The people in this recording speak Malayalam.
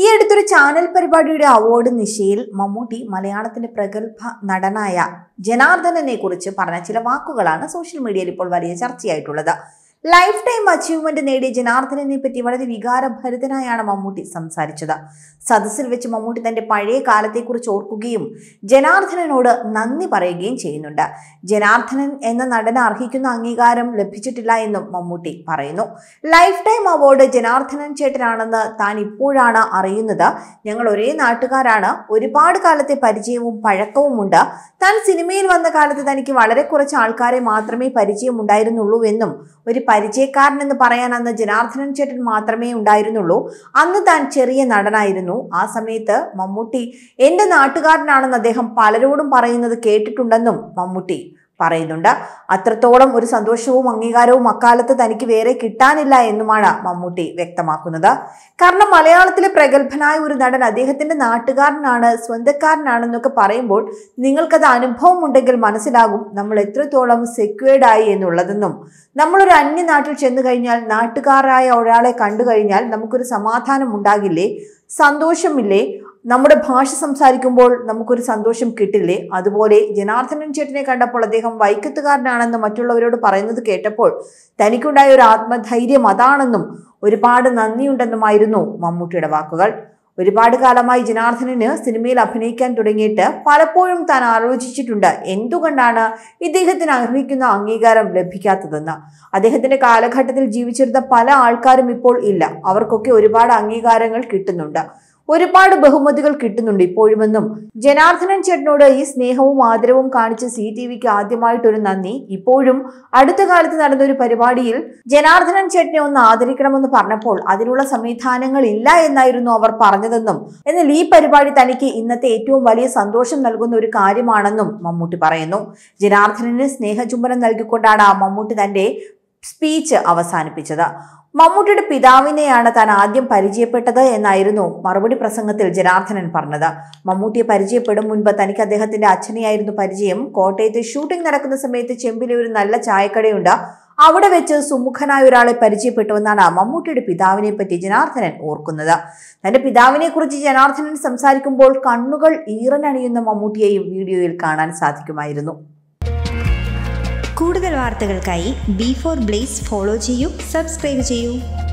അടുത്തൊരു ചാനൽ പരിപാടിയുടെ അവാർഡ് നിശയിൽ മമ്മൂട്ടി മലയാളത്തിന്റെ പ്രഗത്ഭ നടനായ ജനാർദ്ദനനെ കുറിച്ച് പറഞ്ഞ ചില വാക്കുകളാണ് സോഷ്യൽ മീഡിയയിൽ ഇപ്പോൾ വലിയ ചർച്ചയായിട്ടുള്ളത്. ലൈഫ് ടൈം അച്ചീവ്മെന്റ് നേടിയ ജനാർദ്ദനനെ പറ്റി വളരെ വികാരഭരിതനായാണ് മമ്മൂട്ടി സംസാരിച്ചത്. സദസ്സിൽ വെച്ച് മമ്മൂട്ടി തന്റെ പഴയ കാലത്തെക്കുറിച്ച് ഓർക്കുകയും ജനാർദ്ദനനോട് നന്ദി പറയുകയും ചെയ്യുന്നുണ്ട്. ജനാർദ്ദനൻ എന്ന നടന് അർഹിക്കുന്ന അംഗീകാരം ലഭിച്ചിട്ടില്ല എന്നും മമ്മൂട്ടി പറയുന്നു. ലൈഫ് ടൈം അവാർഡ് ജനാർദ്ദനൻ ചേട്ടനാണെന്ന് താൻ ഇപ്പോഴാണ് അറിയുന്നത്. ഞങ്ങൾ ഒരേ നാട്ടുകാരാണ്. ഒരുപാട് കാലത്തെ പരിചയവും പഴക്കവുമുണ്ട്. താൻ സിനിമയിൽ വന്ന കാലത്ത് തനിക്ക് വളരെ കുറച്ച് ആൾക്കാരെ മാത്രമേ പരിചയമുണ്ടായിരുന്നുള്ളൂ എന്നും ഒരു പരിചയക്കാരനെന്ന് പറയാൻ അന്ന് ജനാർദ്ദനൻ ചേട്ടൻ മാത്രമേ ഉണ്ടായിരുന്നുള്ളൂ. അന്ന് താൻ ചെറിയ നടനായിരുന്നു. ആ സമയത്ത് മമ്മൂട്ടി എന്റെ നാട്ടുകാരനാണെന്ന് അദ്ദേഹം പലരോടും പറയുന്നത് കേട്ടിട്ടുണ്ടെന്നും മമ്മൂട്ടി പറയുന്നുണ്ട്. അത്രത്തോളം ഒരു സന്തോഷവും അംഗീകാരവും അക്കാലത്ത് തനിക്ക് വേറെ കിട്ടാനില്ല എന്നുമാണ് മമ്മൂട്ടി വ്യക്തമാക്കുന്നത്. കാരണം മലയാളത്തിലെ പ്രഗത്ഭനായ ഒരു നടൻ അദ്ദേഹത്തിന്റെ നാട്ടുകാരനാണ്, സ്വന്തക്കാരനാണെന്നൊക്കെ പറയുമ്പോൾ നിങ്ങൾക്കത് അനുഭവം ഉണ്ടെങ്കിൽ മനസ്സിലാകും നമ്മൾ എത്രത്തോളം സെക്യൂർഡ് ആയി എന്നുള്ളതെന്നും. നമ്മളൊരു അന്യനാട്ടിൽ ചെന്ന് കഴിഞ്ഞാൽ നാട്ടുകാരായ ഒരാളെ കണ്ടു കഴിഞ്ഞാൽ നമുക്കൊരു സമാധാനം ഉണ്ടാകില്ലേ, സന്തോഷമില്ലേ, നമ്മുടെ ഭാഷ സംസാരിക്കുമ്പോൾ നമുക്കൊരു സന്തോഷം കിട്ടില്ലേ? അതുപോലെ ജനാർദ്ദനൻ ചേട്ടനെ കണ്ടപ്പോൾ അദ്ദേഹം വൈക്കത്തുകാരനാണെന്ന് മറ്റുള്ളവരോട് പറയുന്നത് കേട്ടപ്പോൾ തനിക്കുണ്ടായ ഒരു ആത്മധൈര്യം അതാണെന്നും ഒരുപാട് നന്ദിയുണ്ടെന്നുമായിരുന്നു മമ്മൂട്ടിയുടെ വാക്കുകൾ. ഒരുപാട് കാലമായി ജനാർദ്ദനന് സിനിമയിൽ അഭിനയിക്കാൻ തുടങ്ങിയിട്ട് പലപ്പോഴും താൻ ആലോചിച്ചിട്ടുണ്ട് എന്തുകൊണ്ടാണ് ഇദ്ദേഹത്തിന് അർഹിക്കുന്ന അംഗീകാരം ലഭിക്കാത്തതെന്ന്. അദ്ദേഹത്തിന്റെ കാലഘട്ടത്തിൽ ജീവിച്ചിരുന്ന പല ആൾക്കാരും ഇപ്പോൾ ഇല്ല. അവർക്കൊക്കെ ഒരുപാട് അംഗീകാരങ്ങൾ കിട്ടുന്നുണ്ട്, ഒരുപാട് ബഹുമതികൾ കിട്ടുന്നുണ്ട് ഇപ്പോഴുമെന്നും. ജനാർദ്ദനൻ ചേട്ടനോട് ഈ സ്നേഹവും ആദരവും കാണിച്ച CTVക്ക് ആദ്യമായിട്ടൊരു നന്ദി. ഇപ്പോഴും അടുത്ത കാലത്ത് നടന്ന ഒരു പരിപാടിയിൽ ജനാർദ്ദനൻ ചേട്ടനെ ഒന്ന് ആദരിക്കണമെന്ന് പറഞ്ഞപ്പോൾ അതിനുള്ള സംവിധാനങ്ങൾ ഇല്ല എന്നായിരുന്നു അവർ പറഞ്ഞതെന്നും. എന്നാൽ ഈ പരിപാടി തനിക്ക് ഇന്നത്തെ ഏറ്റവും വലിയ സന്തോഷം നൽകുന്ന ഒരു കാര്യമാണെന്നും മമ്മൂട്ടി പറയുന്നു. ജനാർദ്ദനന് സ്നേഹചുംബനം നൽകിക്കൊണ്ടാണ് മമ്മൂട്ടി തന്റെ സ്പീച്ച് അവസാനിപ്പിച്ചത്. മമ്മൂട്ടിയുടെ പിതാവിനെയാണ് താൻ ആദ്യം പരിചയപ്പെട്ടത് എന്നായിരുന്നു മറുപടി പ്രസംഗത്തിൽ ജനാർദ്ദനൻ പറഞ്ഞത്. മമ്മൂട്ടിയെ പരിചയപ്പെടും മുൻപ് തനിക്ക് അദ്ദേഹത്തിന്റെ അച്ഛനെയായിരുന്നു പരിചയം. കോട്ടയത്ത് ഷൂട്ടിംഗ് നടക്കുന്ന സമയത്ത് ചെമ്പിലെ ഒരു നല്ല ചായക്കടയുണ്ട്, അവിടെ വെച്ച് സുമുഖനായ ഒരാളെ പരിചയപ്പെട്ടുവെന്നാണ് മമ്മൂട്ടിയുടെ പിതാവിനെ പറ്റി ജനാർദ്ദനൻ ഓർക്കുന്നത്. തന്റെ പിതാവിനെ കുറിച്ച് ജനാർദ്ദനൻ സംസാരിക്കുമ്പോൾ കണ്ണുകൾ ഈറനണിയുന്ന മമ്മൂട്ടിയെയും വീഡിയോയിൽ കാണാൻ സാധിക്കുമായിരുന്നു. കൂടുതൽ വാർത്തകൾക്കായി B4 Blaze ഫോളോ ചെയ്യൂ, സബ്സ്ക്രൈബ് ചെയ്യൂ.